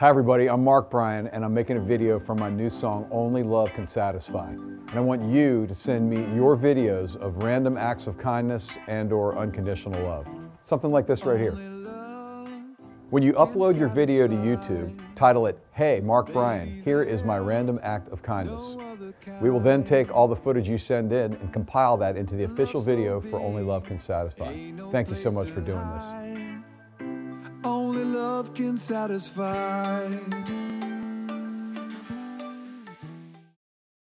Hi everybody, I'm Mark Bryan and I'm making a video for my new song, Only Love Can Satisfy. And I want you to send me your videos of random acts of kindness and or unconditional love. Something like this right here. When you upload your video to YouTube, title it, Hey Mark Bryan, here is my random act of kindness. We will then take all the footage you send in and compile that into the official video for Only Love Can Satisfy. Thank you so much for doing this. Only love can satisfy.